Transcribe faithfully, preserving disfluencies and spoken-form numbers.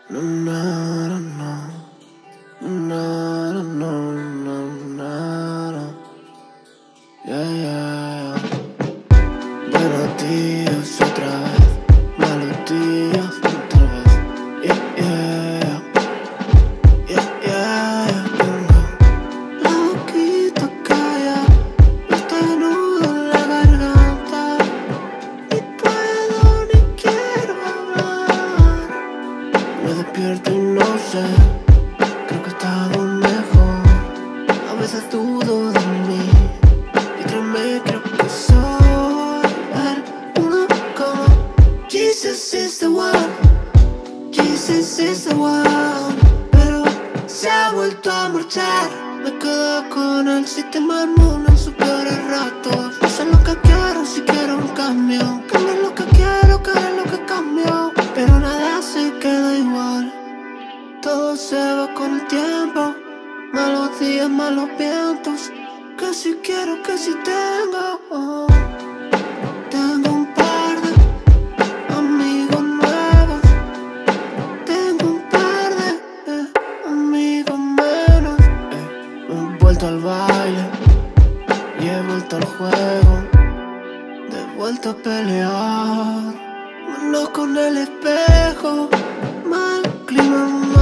No, no, no, no, no, no, no, no, no. Yeah, yeah, yeah. Buenos días otra vez, malos días otra vez. Yeah, yeah, yeah, yeah. Tengo la boquita calla, está nudo en la garganta. Ni puedo ni quiero hablar. Me despierto y no sé, creo que he estado mejor. A veces dudo de mí y créeme, creo que soy el uno como Jesus is the one, Jesus is the one. Pero se ha vuelto a marchar, me quedo con el sistema inmune en sus peores ratos. No sé lo que quiero, si quiero un cambio. Cambiar lo que quiero, que es lo que cambio. Pero nada se queda igual, todo se va con el tiempo. Malos días, malos vientos. Que si quiero, que si tengo. Oh. Tengo un par de amigos nuevos. Tengo un par de eh, amigos menos. eh, He vuelto al baile y he vuelto al juego. De vuelta a pelear, no con el espejo. Mal clima.